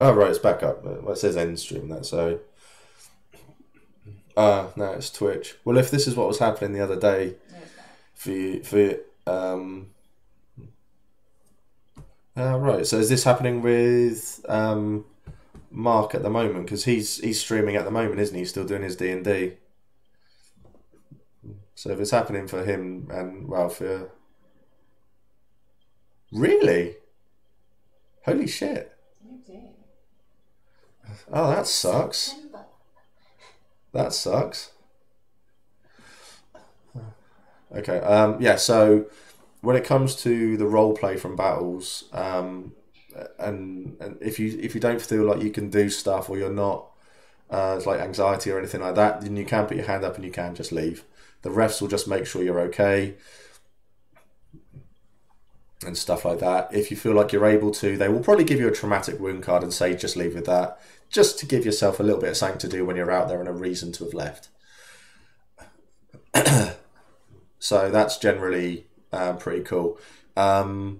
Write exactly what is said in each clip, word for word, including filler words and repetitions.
Oh, right, it's back up. Well, it says end stream that, so... Ah, uh, no, it's Twitch. Well, if this is what was happening the other day for you, for um... Uh, right, so is this happening with um, Mark at the moment? Because he's he's streaming at the moment, isn't he? He's still doing his D and D. So if it's happening for him and, well, for... Really? Holy shit. Oh, that sucks. That sucks. Okay, um, yeah, so when it comes to the role play from battles, um, and, and if you if you don't feel like you can do stuff, or you're not, uh, it's like anxiety or anything like that, then you can put your hand up and you can just leave. The refs will just make sure you're okay and stuff like that. If you feel like you're able to, they will probably give you a traumatic wound card and say just leave with that, just to give yourself a little bit of something to do when you're out there and a reason to have left. So that's generally uh, pretty cool. Um,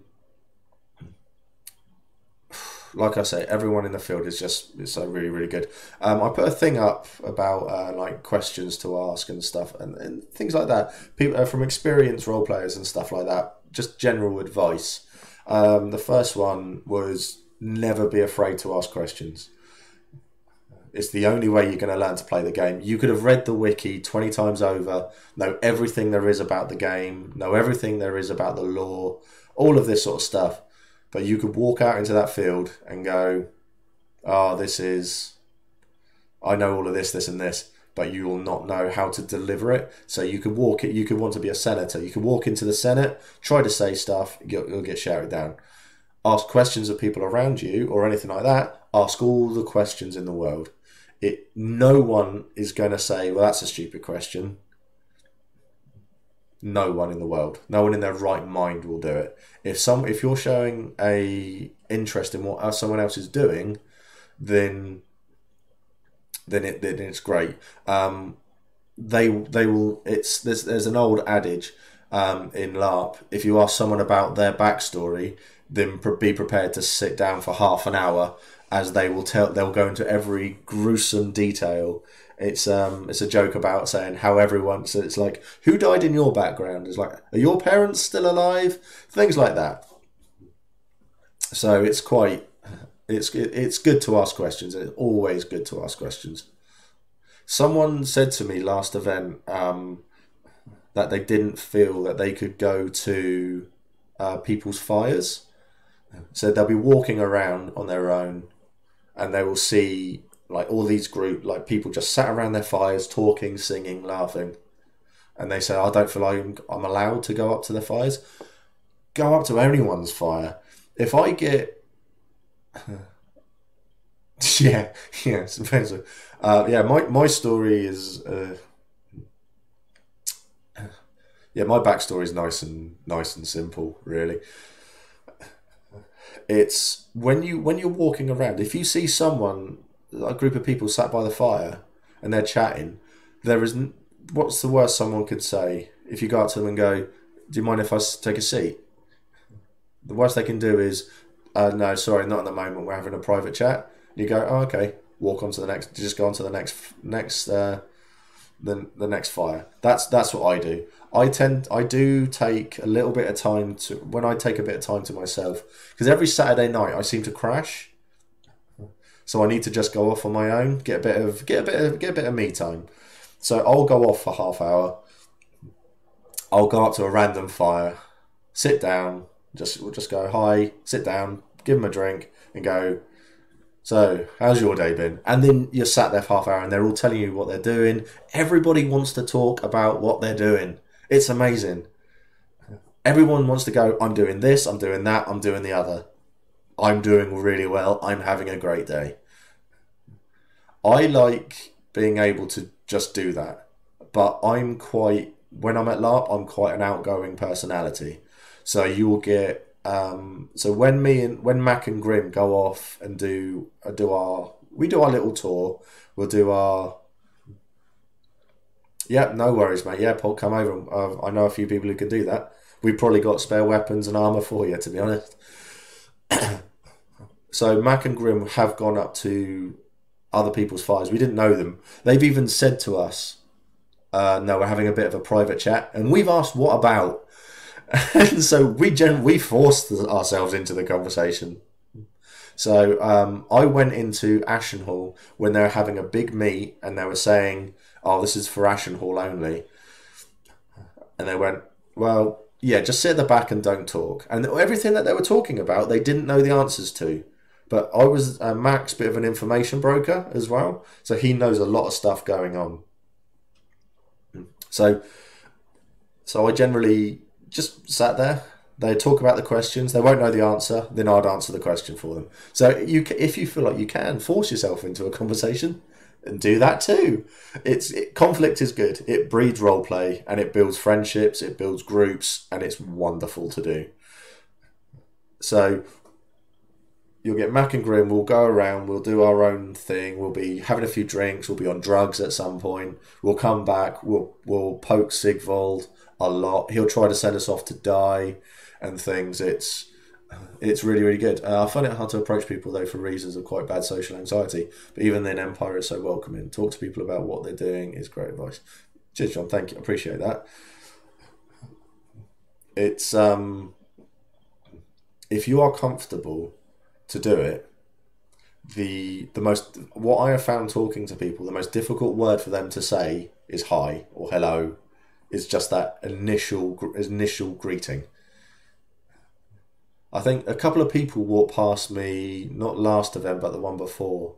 like I say, everyone in the field is just is so really, really good. Um, I put a thing up about uh, like questions to ask and stuff and, and things like that. People uh, from experienced role players and stuff like that. Just general advice. Um, the first one was never be afraid to ask questions. It's the only way you're going to learn to play the game. You could have read the wiki twenty times over, know everything there is about the game, know everything there is about the lore, all of this sort of stuff. But you could walk out into that field and go, oh, this is, I know all of this, this and this, but you will not know how to deliver it. So you could walk it, you could want to be a senator. You could walk into the Senate, try to say stuff, you'll, you'll get shouted down. Ask questions of people around you or anything like that. Ask all the questions in the world. It, no one is going to say, well, that's a stupid question. No one in the world, no one in their right mind will do it. If some, if you're showing a interest in what someone else is doing, then then it then it's great. Um, they they will. It's there's there's an old adage um, in LARP. If you ask someone about their backstory, then be prepared to sit down for half an hour, as they will tell. They'll go into every gruesome detail. It's um it's a joke about saying how everyone, so it's like, who died in your background? It's like, are your parents still alive? Things like that. So it's quite it's it's good to ask questions. It's always good to ask questions. Someone said to me last event um that they didn't feel that they could go to uh, people's fires. So they'll be walking around on their own and they will see like all these group, like people just sat around their fires, talking, singing, laughing. And they say, I don't feel like I'm, I'm allowed to go up to the fires. Go up to anyone's fire. If I get... yeah, yeah, it's amazing. Uh, yeah, my, my story is... Uh, yeah, my backstory is nice and nice and simple, really. It's when you when you're walking around, if you see someone, a group of people sat by the fire and they're chatting, there is what's the worst someone could say if you go up to them and go, do you mind if I take a seat? The worst they can do is, uh, no, sorry, not at the moment, we're having a private chat. And you go, oh, okay, walk on to the next, just go on to the next next uh, the, the next fire. That's that's what I do. I tend, I do take a little bit of time to, when I take a bit of time to myself, because every Saturday night I seem to crash. So I need to just go off on my own, get a bit of, get a bit of, get a bit of me time. So I'll go off for half hour. I'll go up to a random fire, sit down, just, we'll just go, hi, sit down, give them a drink and go, so how's your day been? And then you're sat there for half hour and they're all telling you what they're doing. Everybody wants to talk about what they're doing. It's amazing. Everyone wants to go, I'm doing this, I'm doing that, I'm doing the other. I'm doing really well, I'm having a great day. I like being able to just do that. But I'm quite, when I'm at LARP, I'm quite an outgoing personality. So you will get, um, so when me and, when Mac and Grim go off and do, uh, do our, we do our little tour, we'll do our, yeah, no worries, mate. Yeah, Paul, come over. Uh, I know a few people who can do that. We've probably got spare weapons and armour for you, to be honest. so Mac and Grim have gone up to other people's fires. We didn't know them. They've even said to us, uh, no, we're having a bit of a private chat. And we've asked, what about? And so we gen- we forced ourselves into the conversation. So um, I went into Ashenhall when they were having a big meet and they were saying, oh, this is for Ashenhall only. And they went, well, yeah, just sit at the back and don't talk. And everything that they were talking about, they didn't know the answers to. But I was uh, Mac's bit of an information broker as well. So he knows a lot of stuff going on. So, so I generally just sat there. They talk about the questions. They won't know the answer. Then I'd answer the question for them. So you, if you feel like you can, force yourself into a conversation and do that too. It's it, conflict is good. It breeds role play and it builds friendships. It builds groups, and it's wonderful to do. So you'll get Mac and Grim. We'll go around. We'll do our own thing. We'll be having a few drinks. We'll be on drugs at some point. We'll come back. We'll we'll poke Sigvold a lot. He'll try to send us off to die and things. It's it's really, really good. Uh, I find it hard to approach people, though, for reasons of quite bad social anxiety. But even then, Empire is so welcoming. Talk to people about what they're doing is great advice. Cheers, John. Thank you. I appreciate that. It's um, if you are comfortable to do it, the the most what I have found talking to people, the most difficult word for them to say is hi or hello. It's just that initial initial greeting. I think a couple of people walked past me, not last event, but the one before,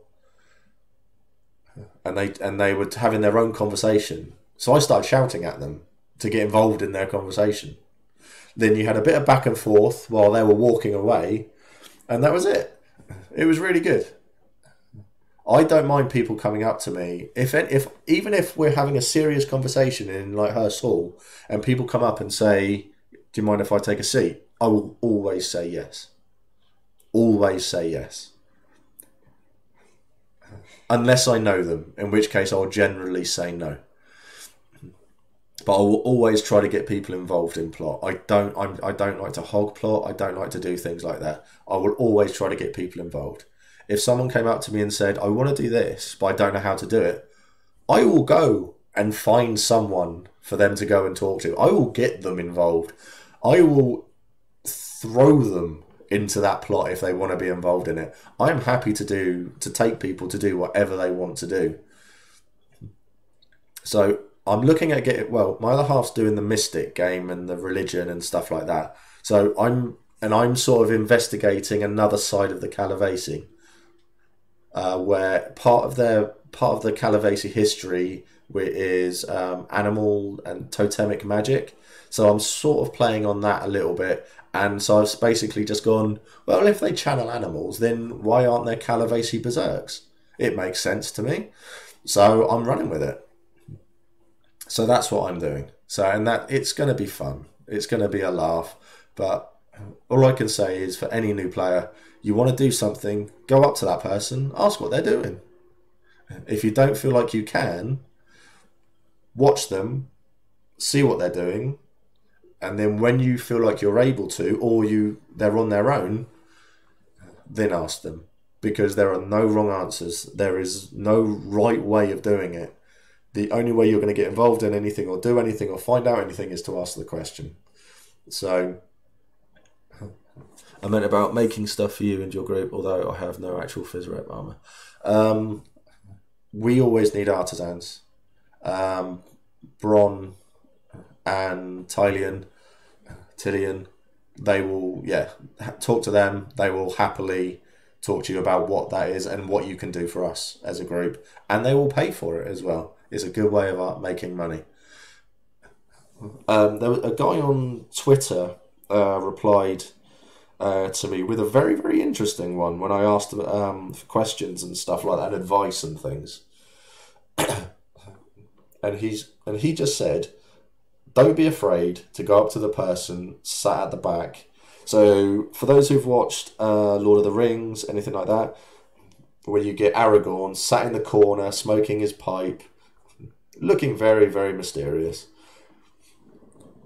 and they and they were having their own conversation. So I started shouting at them to get involved in their conversation. Then you had a bit of back and forth while they were walking away, and that was it. It was really good. I don't mind people coming up to me if if even if we're having a serious conversation in like Hurst Hall, and people come up and say, "Do you mind if I take a seat?" I will always say yes. Always say yes. Unless I know them, in which case I'll generally say no. But I will always try to get people involved in plot. I don't I'm, I don't like to hog plot. I don't like to do things like that. I will always try to get people involved. If someone came up to me and said, I want to do this, but I don't know how to do it, I will go and find someone for them to go and talk to. I will get them involved. I will throw them into that plot if they want to be involved in it. I'm happy to do to take people to do whatever they want to do. So I'm looking at getting, well, my other half's doing the Mystic game and the religion and stuff like that. So I'm, and I'm sort of investigating another side of the Calavesi, uh, where part of their, part of the Calavesi history is um, animal and totemic magic. So I'm sort of playing on that a little bit. And so I've basically just gone, well, if they channel animals, then why aren't there Calavesi berserks? It makes sense to me. So I'm running with it. So that's what I'm doing. So, and that it's going to be fun. It's going to be a laugh. But all I can say is for any new player, you want to do something, go up to that person, ask what they're doing. If you don't feel like you can, watch them, see what they're doing, and then when you feel like you're able to, or you they're on their own, then ask them. Because there are no wrong answers. There is no right way of doing it. The only way you're going to get involved in anything or do anything or find out anything is to ask the question. So I meant about making stuff for you and your group, although I have no actual Fizz Rep armor. Um, we always need artisans. Um, Bron and Tylian, Tillian, they will, yeah, talk to them. They will happily talk to you about what that is and what you can do for us as a group. And they will pay for it as well. It's a good way of uh, making money. Um, there was a guy on Twitter uh, replied uh, to me with a very, very interesting one when I asked um, for questions and stuff like that, and advice and things. and he's and he just said, don't be afraid to go up to the person sat at the back. So for those who've watched uh, Lord of the Rings, anything like that, where you get Aragorn sat in the corner, smoking his pipe, looking very, very mysterious.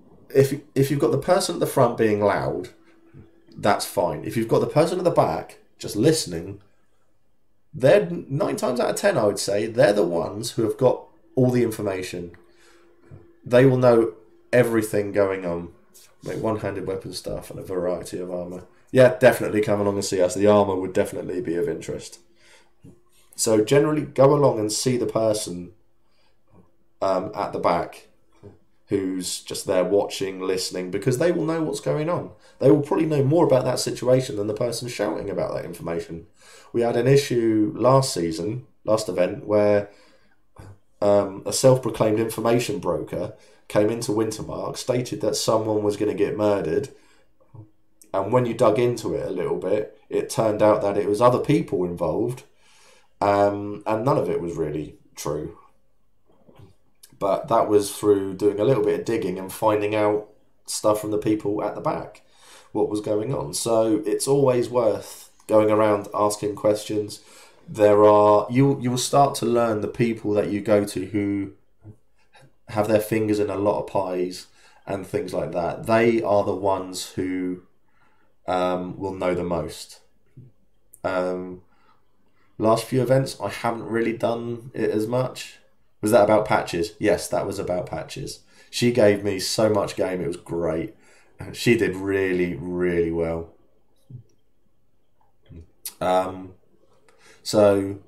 If if you've got the person at the front being loud, that's fine. If you've got the person at the back just listening, they're nine times out of ten, I would say, they're the ones who have got all the information. They will know everything going on. Like one-handed weapon stuff and a variety of armour. Yeah, definitely come along and see us. The armour would definitely be of interest. So generally go along and see the person um, at the back who's just there watching, listening, because they will know what's going on. They will probably know more about that situation than the person shouting about that information. We had an issue last season, last event, where um, a self-proclaimed information broker came into Wintermark, stated that someone was going to get murdered, and when you dug into it a little bit, it turned out that it was other people involved, um, and none of it was really true. But that was through doing a little bit of digging and finding out stuff from the people at the back, what was going on. So it's always worth going around asking questions. There are you you will start to learn the people that you go to who have their fingers in a lot of pies and things like that. They are the ones who um, will know the most. Um, last few events, I haven't really done it as much. Was that about Patches? Yes, that was about Patches. She gave me so much game, it was great. She did really, really well. Um, so...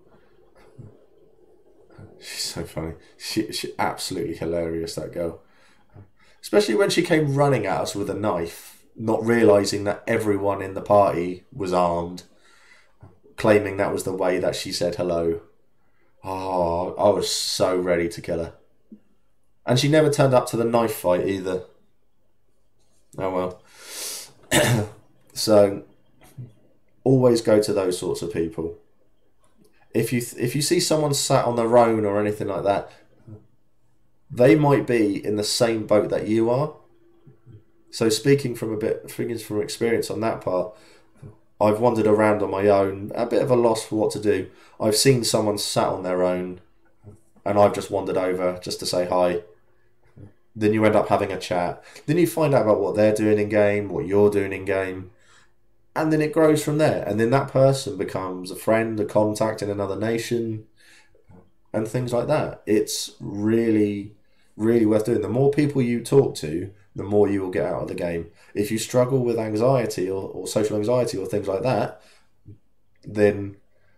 She's so funny. She she absolutely hilarious, that girl. Especially when she came running at us with a knife, not realising that everyone in the party was armed, claiming that was the way that she said hello. Oh, I was so ready to kill her. And she never turned up to the knife fight either. Oh well. So, always go to those sorts of people. If you if you see someone sat on their own or anything like that, they might be in the same boat that you are. So speaking from a bit, speaking from experience on that part, I've wandered around on my own, a bit of a loss for what to do. I've seen someone sat on their own, and I've just wandered over just to say hi. Then you end up having a chat. Then you find out about what they're doing in game, what you're doing in game. And then it grows from there. And then that person becomes a friend, a contact in another nation, and things like that. It's really, really worth doing. The more people you talk to, the more you will get out of the game. If you struggle with anxiety or, or social anxiety or things like that, then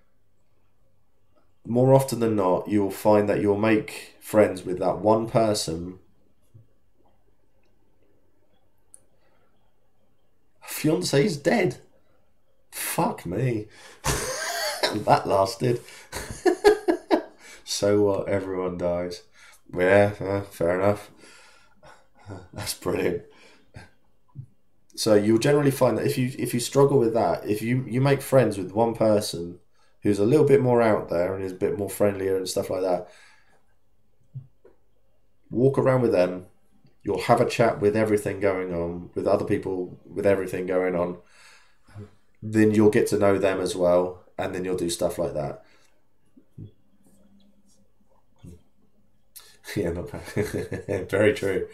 more often than not, you'll find that you'll make friends with that one person. Fiance's dead. Fuck me. That lasted. So what? Everyone dies. Yeah, uh, fair enough. That's brilliant. So you'll generally find that if you if you struggle with that, if you, you make friends with one person who's a little bit more out there and is a bit more friendlier and stuff like that, walk around with them. You'll have a chat with everything going on, with other people, with everything going on. Then you'll get to know them as well, and then you'll do stuff like that. Yeah, not bad. Very true.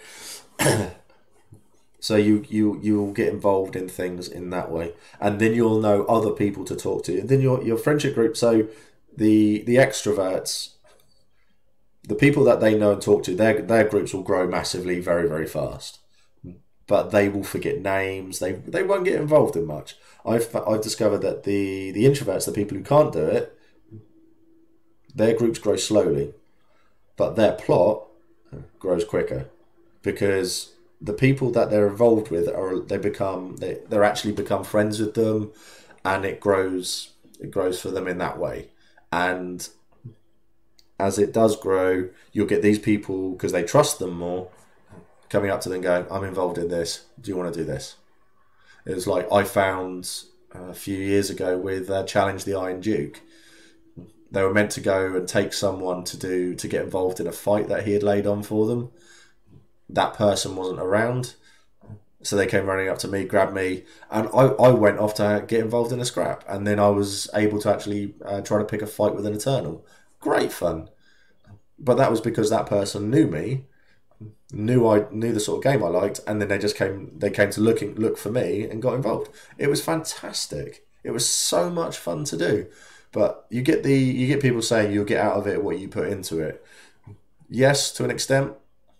So you you you'll get involved in things in that way, and then you'll know other people to talk to. And then your your friendship group. So the the extroverts, the people that they know and talk to, their their groups will grow massively, very very fast. But they will forget names. They they won't get involved in much. I've I've discovered that the the introverts, the people who can't do it, their groups grow slowly, but their plot grows quicker, because the people that they're involved with are they become they they're actually become friends with them, and it grows it grows for them in that way. And as it does grow, you'll get these people, because they trust them more, coming up to them going, I'm involved in this, do you want to do this? It was like I found a few years ago with uh, Challenge the Iron Duke. They were meant to go and take someone to do to get involved in a fight that he had laid on for them. That person wasn't around, so they came running up to me, grabbed me, and I, I went off to get involved in a scrap, and then I was able to actually uh, try to pick a fight with an Eternal. Great fun. But that was because that person knew me, knew I knew the sort of game I liked, and then they just came they came to looking look for me and got involved. It was fantastic. It It was so much fun to do. But you get the you get people saying you'll get out of it what you put into it. Yes, to an extent.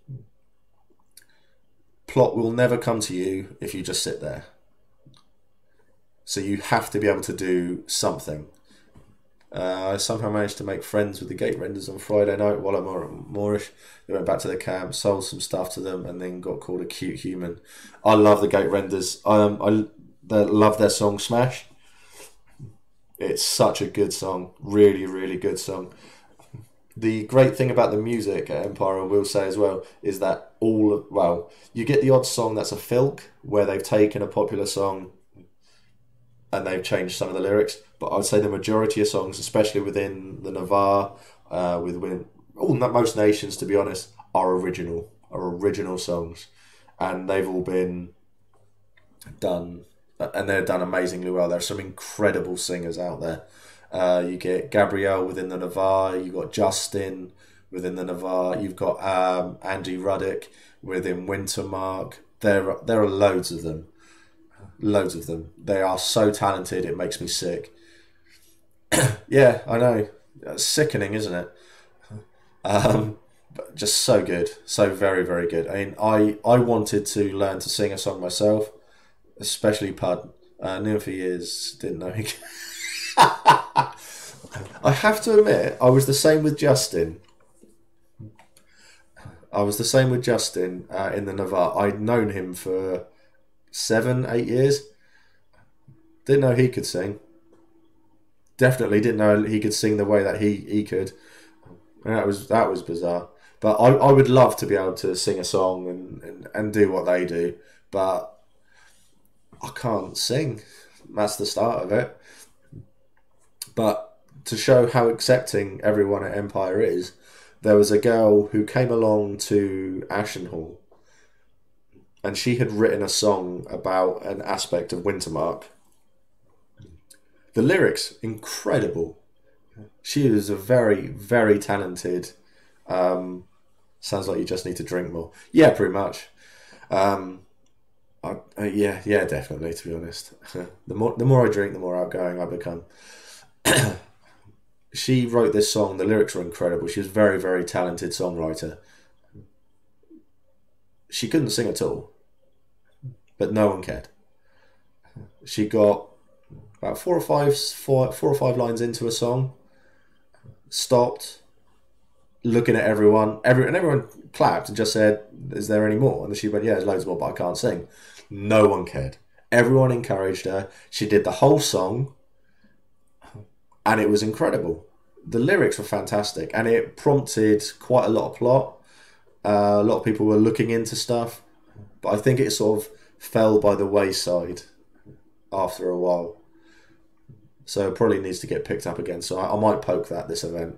Plot will never come to you if you just sit there. So you have to be able to do something. Uh, I somehow managed to make friends with the gate renders on Friday night while I'm at Moorish. They went back to the camp, sold some stuff to them, and then got called a cute human. I love the gate renders. Um, I they love their song Smash. It's such a good song. Really, really good song. The great thing about the music at Empire, I will say as well, is that all, well, you get the odd song that's a filk, where they've taken a popular song and they've changed some of the lyrics. But I'd say the majority of songs, especially within the Navarre, uh, within all most nations, to be honest, are original, are original songs, and they've all been done, and they're done amazingly well. There's some incredible singers out there. Uh, you get Gabrielle within the Navarre, you've got Justin within the Navarre, you've got um, Andy Ruddick within Wintermark. There, there are loads of them. Loads of them. They are so talented, it makes me sick. Yeah, I know. It's sickening, isn't it? Um, but just so good. So very, very good. I mean, I, I wanted to learn to sing a song myself, especially Pud. Uh, knew him for years, didn't know he could. I have to admit, I was the same with Justin. I was the same with Justin uh, in the Navarre. I'd known him for seven, eight years. Didn't know he could sing. Definitely didn't know he could sing the way that he, he could. And that was that was bizarre. But I, I would love to be able to sing a song and, and, and do what they do. But I can't sing. That's the start of it. But to show how accepting everyone at Empire is, there was a girl who came along to Ashenhall, and she had written a song about an aspect of Wintermark. The lyrics, incredible. She is a very, very talented... Um, sounds like you just need to drink more. Yeah, pretty much. Um, I, uh, yeah, yeah, definitely, to be honest. the more the more I drink, the more outgoing I become. She wrote this song. The lyrics were incredible. She was a very, very talented songwriter. She couldn't sing at all, but no one cared. She got about four or five, four, four or five lines into a song, stopped, looking at everyone, every, and everyone clapped and just said, "Is there any more?" And she went, "Yeah, there's loads more, but I can't sing." No one cared. Everyone encouraged her. She did the whole song, and it was incredible. The lyrics were fantastic, and it prompted quite a lot of plot. Uh, a lot of people were looking into stuff, but I think it sort of fell by the wayside after a while. So it probably needs to get picked up again. So I, I might poke that this event.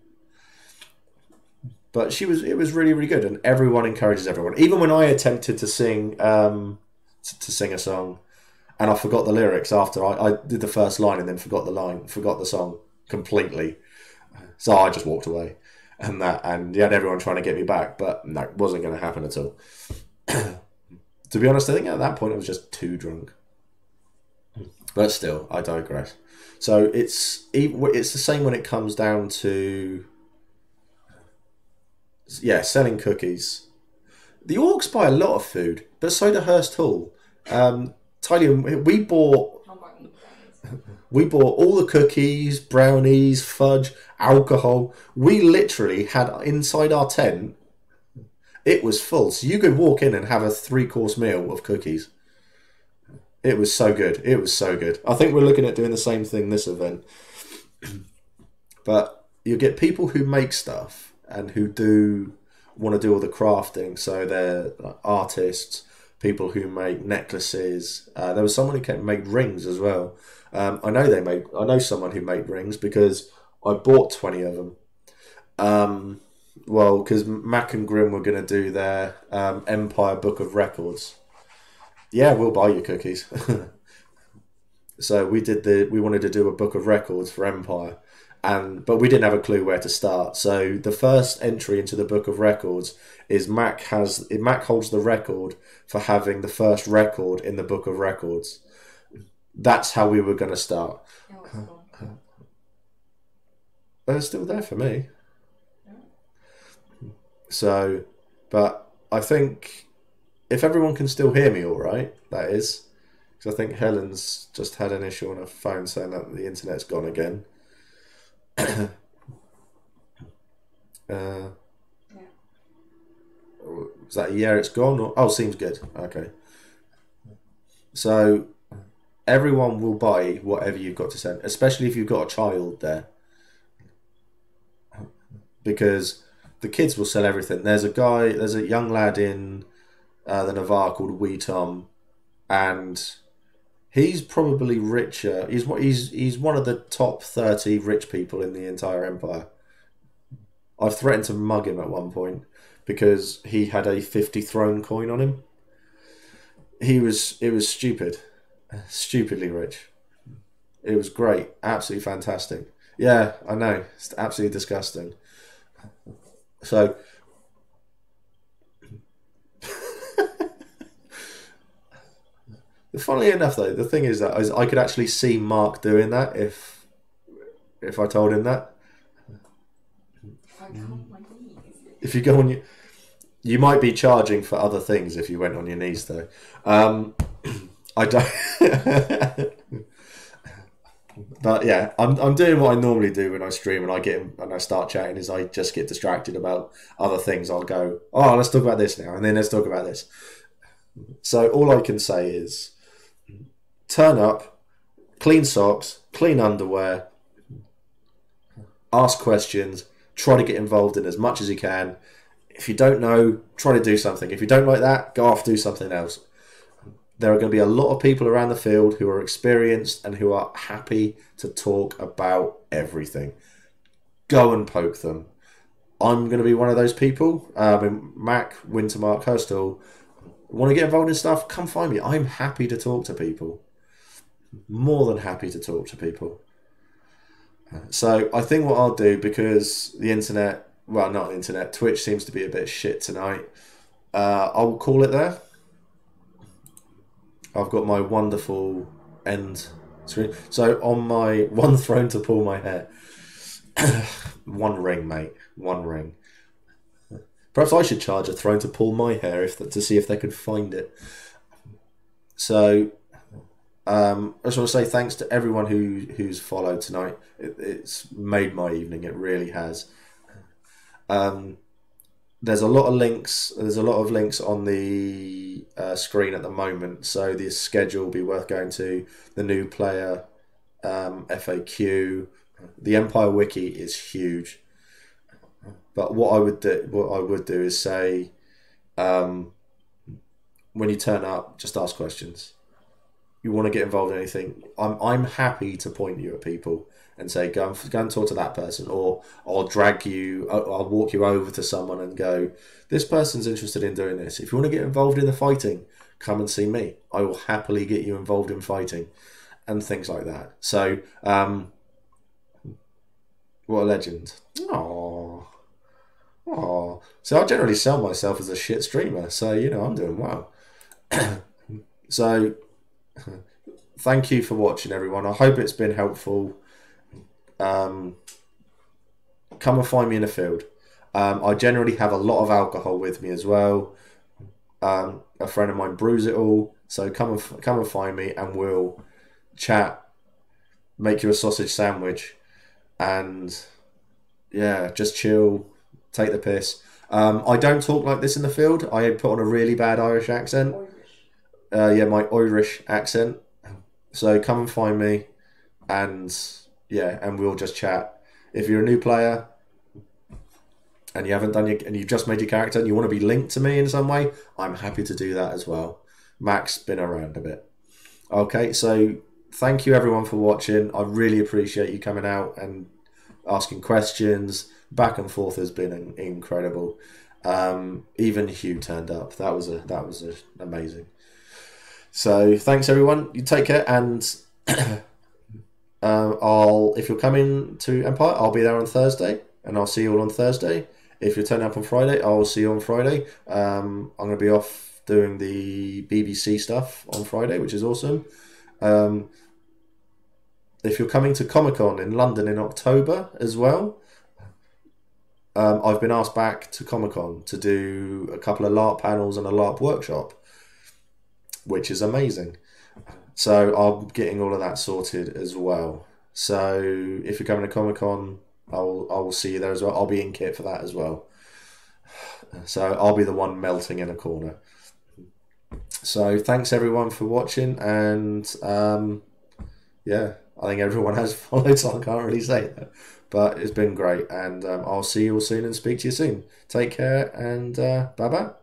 But she was, it was really, really good, and everyone encourages everyone. Even when I attempted to sing, um, to, to sing a song, and I forgot the lyrics after I, I did the first line and then forgot the line, forgot the song completely. So I just walked away, and that, and you had everyone trying to get me back, but no, it wasn't going to happen at all. To be honest, I think at that point I was just too drunk. But still, I digress. So it's it's the same when it comes down to, yeah, selling cookies. The orcs buy a lot of food, but so do Hurst Hall. Um, Tylium, we bought we bought all the cookies, brownies, fudge, alcohol. We literally had inside our tent, it was full. So you could walk in and have a three-course meal of cookies. It was so good. It was so good. I think we're looking at doing the same thing this event. But you get people who make stuff and who do want to do all the crafting. So they're like artists, people who make necklaces. Uh, there was someone who came make rings as well. Um, I know they made. I know someone who made rings because I bought twenty of them. Um, well, because Mac and Grim were going to do their um, Empire Book of Records. Yeah, we'll buy you cookies. So we did the. We wanted to do a book of records for Empire, and but we didn't have a clue where to start. So the first entry into the book of records is Mac has. Mac holds the record for having the first record in the book of records. That's how we were going to start. Yeah, what's cool? They're still there for me. So, but I think if everyone can still hear me all right, that is. Because I think Helen's just had an issue on her phone saying that the internet's gone again. uh, Yeah. is that a yeah, it's gone? Or, oh, seems good. Okay. So, everyone will buy whatever you've got to send, especially if you've got a child there. Because the kids will sell everything. There's a guy, there's a young lad in uh, the Navarre called Wee Tom, and he's probably richer. He's he's he's one of the top thirty rich people in the entire empire. I've threatened to mug him at one point because he had a fifty throne coin on him. He was it was stupid, stupidly rich. It was great, absolutely fantastic. Yeah, I know, it's absolutely disgusting. So. Funnily enough, though, the thing is that I could actually see Mark doing that if if I told him that. If I go on my knees. If you go on your, you might be charging for other things if you went on your knees, though. Um, I don't. But yeah, I'm I'm doing what I normally do when I stream and I get and I start chatting. Is I just get distracted about other things. I'll go, oh, let's talk about this now, and then let's talk about this. So all I can say is. Turn up, clean socks, clean underwear, ask questions, try to get involved in as much as you can. If you don't know, try to do something. If you don't like that, go off, do something else. There are going to be a lot of people around the field who are experienced and who are happy to talk about everything. Go and poke them. I'm going to be one of those people. Um, Mac, Wintermark, Hurstal, want to get involved in stuff? Come find me. I'm happy to talk to people. More than happy to talk to people. So I think what I'll do, because the internet, well, not the internet, Twitch seems to be a bit shit tonight. Uh, I'll call it there. I've got my wonderful end screen. So on my one throne to pull my hair. One ring, mate. One ring. Perhaps I should charge a throne to pull my hair if to see if they could find it. So um, I just want to say thanks to everyone who who's followed tonight. It, it's made my evening. It really has. Um, there's a lot of links. There's a lot of links on the uh, screen at the moment. So the schedule will be worth going to. The new player um, F A Q. The Empire Wiki is huge. But what I would do, what I would do is say, um, when you turn up, just ask questions. You want to get involved in anything? I'm I'm happy to point you at people and say go and, go and talk to that person, or I'll drag you, I'll, I'll walk you over to someone and go, this person's interested in doing this. If you want to get involved in the fighting, come and see me. I will happily get you involved in fighting, and things like that. So, um, what a legend! Aww. Oh, so I generally sell myself as a shit streamer, so you know I'm doing well. So, thank you for watching, everyone. I hope it's been helpful. Um, come and find me in the field. Um, I generally have a lot of alcohol with me as well. Um, a friend of mine brews it all, so come and come and find me, and we'll chat, make you a sausage sandwich, and yeah, just chill. Take the piss. Um, I don't talk like this in the field. I put on a really bad Irish accent. Uh, yeah, my Irish accent. So come and find me, and yeah, and we'll just chat. If you're a new player and you haven't done your, and you've just made your character and you want to be linked to me in some way, I'm happy to do that as well. Mac's been around a bit. Okay, so thank you everyone for watching. I really appreciate you coming out and asking questions. Back and forth has been incredible. Um, even Hugh turned up. That was a that was a, amazing. So thanks everyone. You take care, and uh, I'll if you're coming to Empire, I'll be there on Thursday, and I'll see you all on Thursday. If you're turning up on Friday, I'll see you on Friday. Um, I'm going to be off doing the B B C stuff on Friday, which is awesome. Um, if you're coming to Comic-Con in London in October as well, um, I've been asked back to Comic-Con to do a couple of LARP panels and a LARP workshop, which is amazing. So I'm getting all of that sorted as well. So if you're coming to Comic-Con, I'll I will see you there as well. I'll be in kit for that as well. So I'll be the one melting in a corner. So thanks everyone for watching, and um, yeah, I think everyone has followed, so I can't really say that. But it's been great, and um, I'll see you all soon and speak to you soon. Take care, and uh, bye bye.